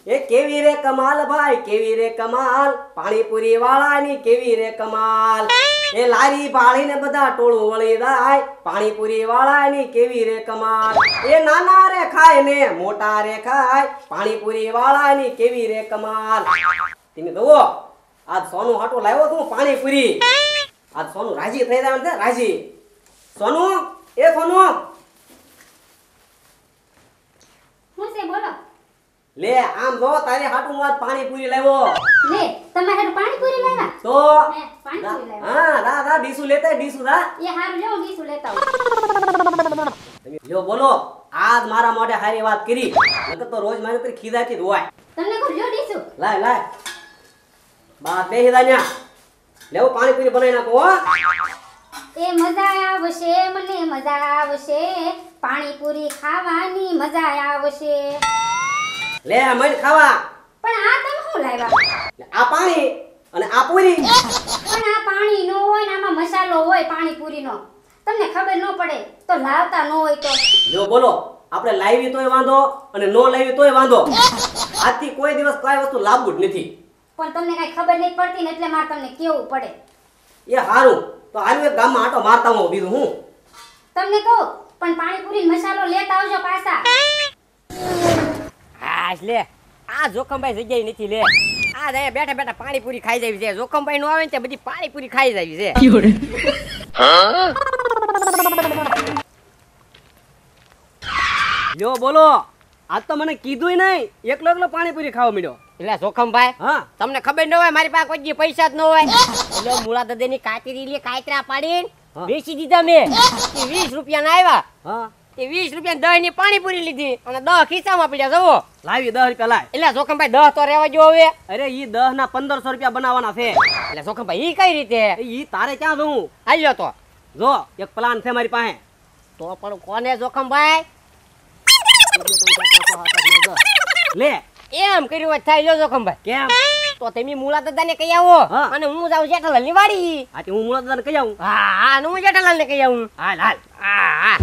એ કેવી રે કમાલ ભાઈ કેવી રે કમાલ પાણીપુરી વાળાની કેવી રે કમાલ એ લારી ભાળીને બધા ટોળું વળી જાય પાણીપુરી વાળાની કેવી રે કમાલ એ નાના રે ખાય ને મોટા રે ખાય પાણીપુરી વાળાની કેવી રે કમાલ તમે જુઓ આજ સોનું હાટો લાવ્યો તું પાણીપુરી આજ સોનું રાજી થઈ જાય છે રાજી સોનું એ સોનું હું છે બોલો લે આમ જો તારે હાટું આજ પાણીપુરી લાવ્યો લે તમે હારું પાણીપુરી લાવ્યા તો હે પાણીપુરી લાવ્યા હા દા દા ડીસુ લેતા ડીસુ દા એ હારું લ્યો ડીસું લેતા આવો લ્યો બોલો આજ મારા માટે હારી વાત કરી નકર તો રોજ મારી ઉપર ખીજાતી રોવાય તમને કહું લ્યો ડીસું લાય લાય બા બેહી દાન્યા લેવો પાણીપુરી બનાવી નાખો હો એ મજા આવશે મને મજા આવશે પાણીપુરી ખાવાની મજા આવશે લે મન ખાવા પણ આ તમે શું લાવ્યા આ પાણી અને આ પૂરી પણ આ પાણી નો હોય ને આમાં મસાલો હોય પાણીપુરીનો તમને ખબર ન પડે તો લાવતા ન હોય તો લ્યો બોલો આપણે લાવી તોય વાંધો અને નો લાવી તોય વાંધો આજથી કોઈ દિવસ કઈ વસ્તુ લાવવું જ નથી પણ તમને કઈ ખબર નહીં પડતી ને એટલે મારે તમને કેવું પડે એ હારું તો હારું એક ગામમાં આટો મારતા હું બીજું હું તમને કહું પણ પાણીપુરી મસાલો લેતા આવજો પાછા હા લે આ જોખમભાઈ જગ્યાએ નથી લે આ દે બેઠા બેઠા પાણીપુરી ખાઈ જાવી છે જોખમભાઈ નો આવે ને તે બધી પાણીપુરી ખાઈ જાવી છે લ્યો બોલો આજ તો મને કીધુંય નહીં એકલો એકલો પાણીપુરી ખાવા મળ્યો એટલે જોખમભાઈ હા તમને ખબર ન હોય મારી પાસે કોઈ દી પૈસા જ ન હોય એટલે મુળા દાદાની કાતરી લે કાતરા પાડીને હા. બેસી દીધા મેં 20 રૂપિયા ના આવ્યા હા તે 20 રૂપિયા 10 ની પાણીપુરી લીધી અને 10 ખિસ્સામાં પડ્યા જવો લાવી 10 રૂપિયા લાય એટલે જોખમભાઈ 10 તો રહેવા જો હવે અરે ઈ 10 ના 1500 રૂપિયા બનાવવાના છે એટલે જોખમભાઈ ઈ કઈ રીતે ઈ તારે ક્યાં જવું હાલ્યો તો જો એક પ્લાન છે મારી પાસે તો પણ કોને જોખમભાઈ લે એમ કર્યું હોય થાય લ્યો જોખમભાઈ કેમ તો તમે મુળા દાદાને કહી આવો હા. અને હું જાઉં જેઠાલાલ ની વાડી આથી હું મુળા દાદાને કહી આવું હા હા હું જેઠાલાલ ને કહી આવું હાલ હાલ હા હા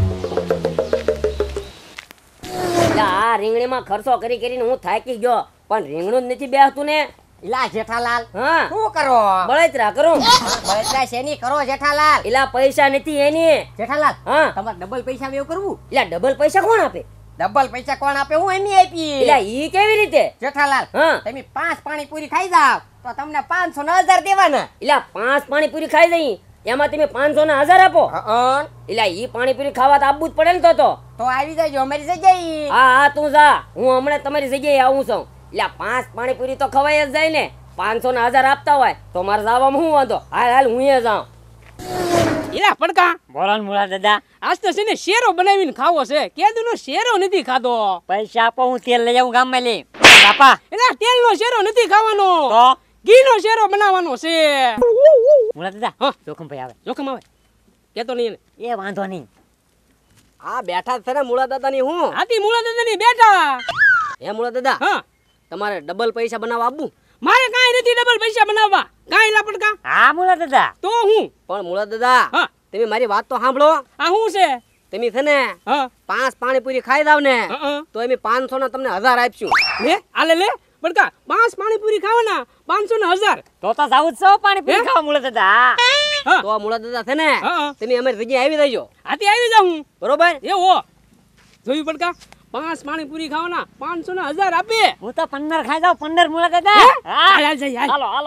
આ રીંગણીમાં ખર્ચો કરી કરીને હું થાકી ગયો પણ રીંગણું જ નથી બેસતું ને ઇલા જેઠાલાલ હા શું કરો બળતરા કરું બળતરા શેની કરો જેઠાલાલ એલા પૈસા નથી એની જેઠાલાલ હા તમારે ડબલ પૈસા બેવ કરવું એલા ડબલ પૈસા કોણ આપે ડબલ પૈસા કોણ આપે હું એમ આપી એલા ઈ કેવી રીતે જેઠાલાલ હા તમે 5 પાણીપુરી ખાઈ જાવ તો તમને 500 ને 1000 દેવાના એલા 5 પાણીપુરી ખાઈ જઈ એમાં તમે 500 ના 1000 આપો હા એલા ઈ પાણીપુરી ખાવા તો આપવું જ પડે ને તો તો આવી જાજો અમારી જગ્યાએ હા હા તું જા હું હમણાં તમારી જગ્યાએ આવું છું એટલે 5 પાણીપુરી તો ખવાય જ જાય ને 500 ના 1000 આપતા હોય તો મારે જવામાં શું વાંધો હાલ હાલ હું જાઉં એલા પડકા બોલો ને મુળા દાદા આજ તો છે ને શેરો બનાવીને ખાવો છે કેદુનો શેરો નથી ખાધો પૈસા આપો હું તેલ લઈ આવું ગામમાં લઈ બાપા એલા તેલનો શેરો નથી ખાવાનો તો ઘીનો શેરો બનાવવાનો છે મુળા દાદા હા. જોખમભાઈ આવે જોખમ આવે કેતો નહીં એને એ વાંધો નહીં આ બેઠા છે ને મુળા દાદાની હું હાથી મુળા દાદાની બેઠા હે મુળા દાદા હા તમારે ડબલ પૈસા બનાવવા આપવું મારે કાંઈ નથી ડબલ પૈસા બનાવવા કાંઈ લા પડકા હા મુળા દાદા તો હું પણ મુળા દાદા હા તમે મારી વાત તો સાંભળો આ હું છે તમે છે ને હા 5 પાણીપુરી ખાઈ જાવ ને હા તો એમ 500 ના તમને 1000 આપશું લે આલે લે પડકા 5 પાણીપુરી ખાવાના 500 ને 1000 તો જાવું છો પાણીપુરી હે? ખાવા મુળા દાદા હા તો મુળા દાદા છે ને હા. તમે અમારી જગ્યાએ આવી જજો હાથી આવી જાઉં બરોબર એવો જોયું પડકા 5 પાણીપુરી ખાવાના 500 ને 1000 આપે હું તો 15 ખાઈ જાવ 15 મુળા દાદા હે? હા હાલ હાલ જઈ હાલ હાલો હાલો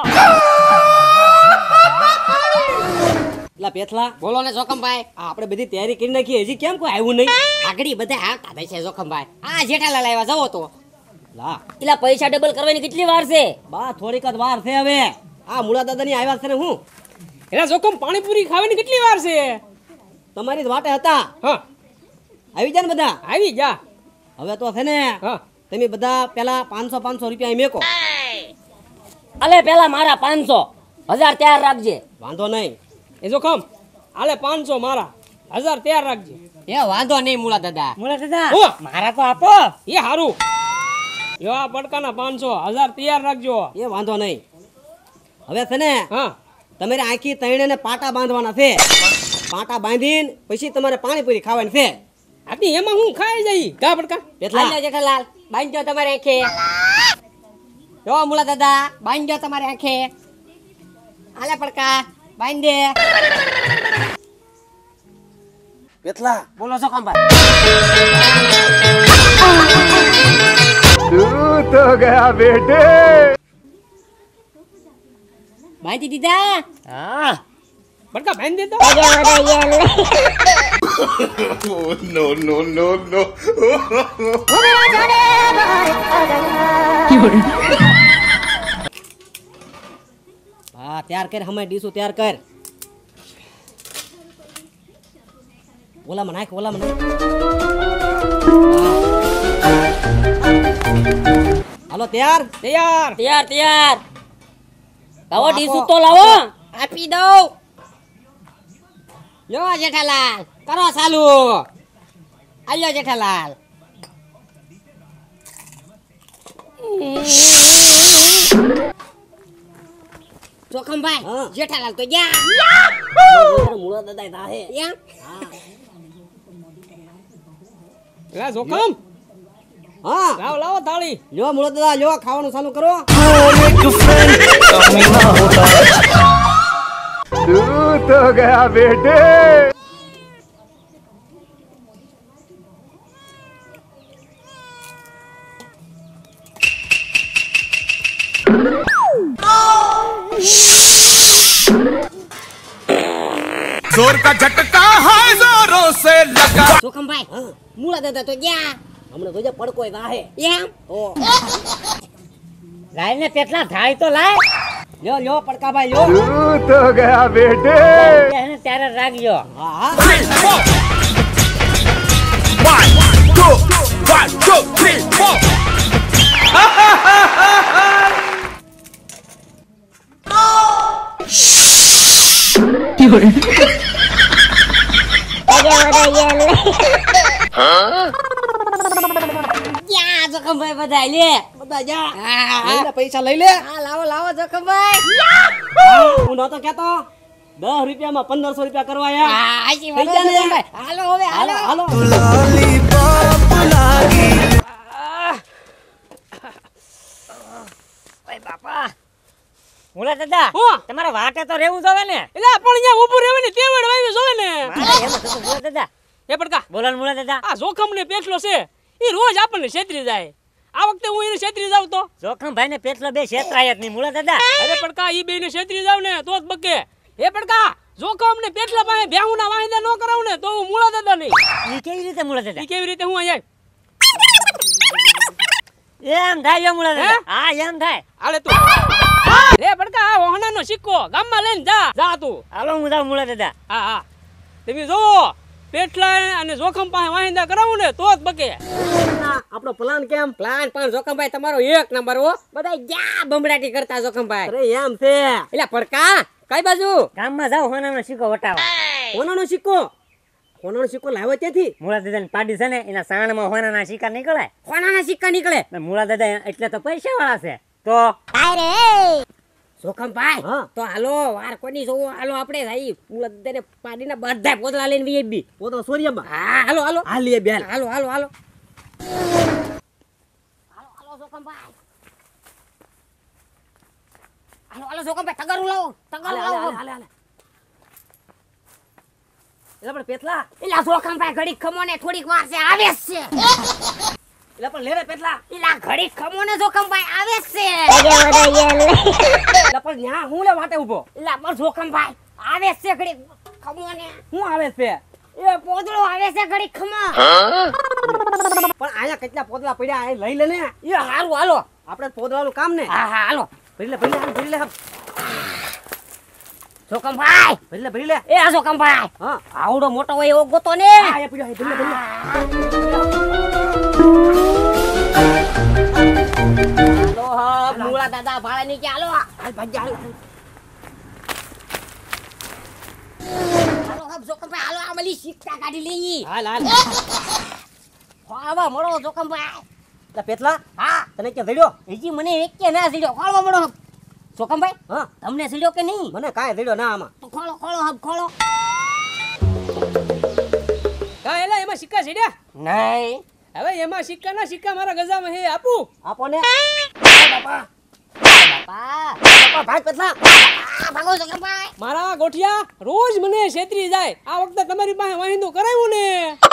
એટલે પેથલા બોલો ને જોખમભાઈ આ આપણે બધી તૈયારી કરી નાખી હજી કેમ કોઈ આવ્યું નહીં આગળી બધા આવતા થાય છે જોખમભાઈ આ જેઠાલાલ આવ્યા જવો તો લા એલા પૈસા ડબલ કરવાની કેટલી વાર છે બા થોડીક જ વાર છે હવે આ મુળા દાદાની આવ્યા છે ને હું એલા જોખમ પાણીપુરી ખાવાની કેટલી વાર છે તમારી જ વાટે હતા હા આવી જાય ને બધા આવી જા હવે તો છે ને હા તમે બધા પેલા 500 રૂપિયા અહીં મેકો અલે પેલા મારા 500 1000 તૈયાર રાખજે વાંધો નહીં એ જોખમ આલે 500 મારા 1000 તૈયાર રાખજે એ વાંધો નહીં મુળા દાદા મુળા દાદા ઓ! મારા તો આપો એ હારું યો આ પડકાના 500 1000 તૈયાર રાખજો એ વાંધો નહીં હવે છે ને હા તમારે આખી તૈણે પાટા બાંધવાના છે પાટા બાંધીને પછી તમારે પાણીપુરી ખાવાની છે આથી એમાં હું ખાઈ જઈ કા પડકા પેથલા હાલો જેઠાલાલ બાંધજો તમારે આંખે જો મુલા દાદા બાંધજો તમારી આંખે. આલે પડકા બાંધ દે. પેથલા બોલો જોખમભાઈ. तू तो गया बेटे. બાંધી દીધા. હા બડકા ભાઈ દે તો. No, no, no, no. હા તૈયાર કર, હમે ડીશું તૈયાર કર. ઓલામાં નાખ, ઓલામાં નાખ. હાલો તૈયાર. તૈયાર. તૈયાર તૈયાર. લાવો ડીશું તો લાવો. આપી દઉં. લો જેઠાલાલ કરો ચાલુ. આલ્યો જેઠાલાલ. જોખમભાઈ હા. જેઠાલાલ તો જા. મુળા દાદા થાહે. યા. લા જોખમ હા લાવો લાવો થાળી. લ્યો મુળા દાદા, લ્યો ખાવાનું ચાલુ કરો. तू तो गया बेटे. जोर का झटका है जोरों से लगा. જોખમભાઈ મુળા દાદા તો જા. હમણાં તો જે પડકોય થાહે. યા. ઓ લાય ને પેટલા થાળી તો લાય. લ્યો લ્યો પડકાભાઈ લ્યો. तू तो गया बेटे. એને ત્યારે રાખજો. હા હા 1, 2, 3, 4. યા જોખમભાઈ બધા લે. બધા જા. હા લઈને પૈસા લઈ લે. હા લાવો લાવો જોખમભાઈ. હું નતો કેતો 10 રૂપિયામાં 1500 રૂપિયા કરવા યાર. હા આજી વાત થઈ ગયા ને? જોખમભાઈ. હાલો હવે હાલો. હાલો ઓય બાપા. મુલા દાદા હું? તમારા વાટે તો રહેવું જોવે ને. એટલે પણ અહીંયા ઊભું રહેવાની તેવડ વાવી જોવે ને. મારે એમ હતું મુલા દાદા. એ પડકા બોલો ને મુલા દાદા. આ જોખમ ને પેટલો છે એ રોજ આપણને છેતરી જાય. આ વખતે હું એને છેતરી જાવ તો. જોખમભાઈ ને પેટલો બે છેતરાય જ નહીં મુલા દાદા. અરે પડકા ઈ બેને છેતરી જાવ ને તો જ બકે. એ પડકા જોખમ ને પેટલા પાસે ભેહુના વાહિંદા ન કરાવું ને તો હું મુળા દાદા નહીં. ઈ કેવી રીતે મુલા દાદા? ઈ કેવી રીતે હું અહીંયા એમ થાય મુલા દાદા. હા એમ થાય. આલે તું રે પડકા આ વહનાનો સિક્કો ગામમાં લઈને જા જા તું. હાલો હું જાઉં મુલા દાદા. હા હા તમે જોવો પેટલા અને જોખમ પાસે વાહિંદા કરાવું ને તો જ બકે. આપણો પ્લાન કેમ? પ્લાન પણ જોખમભાઈ તમારો એક નંબર હો. બધા જા બમડાટી કરતા જોખમભાઈ. અરે એમ છે. એટલે પડકા કઈ બાજુ? ગામમાં જાવ હોનાનો સિક્કો વટાવા. કોનાનો સિક્કો? કોનાનો સિક્કો લાવ્યો ત્યાંથી? મુળા દાદાની પાડી છે ને એના સાણમાં હોનાના સિક્કા નીકળે. હોનાના સિક્કા નીકળે. મુળા દાદા એટલે તો પૈસા વાળા છે. તો જોખમભાઈ હા. તો હાલો વાર કોની જોવો હાલો આપણે જઈ મુળા દાદાને પાડીના બધા પોતલા લઈને વીએબી. પોતો સોરિયામાં. હા હાલો હાલો હાલીએ બેન. હાલો હાલો હાલો હાલો હાલો જોખમભાઈ. હાલો હાલો જોખમભાઈ તગારું લાવો તગારું લાવો. એટલે પણ પેટલા. એલા જોખમભાઈ ઘડીક ખમો ને થોડીક વાર છે આવે જ છે. એટલે પણ લે રે પેટલા. એલા ઘડીક ખમો ને જોખમભાઈ આવે જ છે. એટલે પણ ન્યા હું લે વાટે ઊભો. એલા પણ જોખમભાઈ આવે જ છે ઘડીક ખમો ને. હું આવે છે? એ પોદળો આવે છે ઘડીક ખમો. પણ આયા કેટલા પોદલા પડ્યા આ લઈ લે ને. એ હારું હાલો. આપણે પોદળાનું કામ ને. હા હા હાલો. ભરી લે ભરી લે ભરી લે. જોખમભાઈ ભરી લે ભરી લે. એ આ જોખમભાઈ હા આવડો મોટો હોય એવો ગોતો ને. આ એ પડ્યો ભરી લે ભરી લે. હાલો હા મુળા દાદા ભાળે ની કે હાલો. હાલ ભાગ્ય હાલ. હાલો હા જોખમભાઈ હાલો આમલી સિક્કા કાઢી લઈ. હાલ હાલ. ખાવા મળો જોખમભાઈ. એટલે પેટલા હા તને ક્યાં જડ્યો? હજી મને એક કે ના સીડ્યો ખોળવા મળો. જોખમભાઈ હા તમને સીડ્યો કે નહીં? મને કાંઈ જડ્યો ના આમાં. તો ખોળો ખોળો હબ ખોળો. કા એલા એમાં સિક્કા છેડ્યા? નહીં હવે એમાં સિક્કા ના સિક્કા મારા ગજામાં હે આપું. આપો ને. બાપા ભાગ પતલા ભાગો જોખમભાઈ. મારા ગોઠિયા રોજ મને છેતરી જાય. આ વખતે તમારી પાસે વાહિંદુ કરાવ્યું ને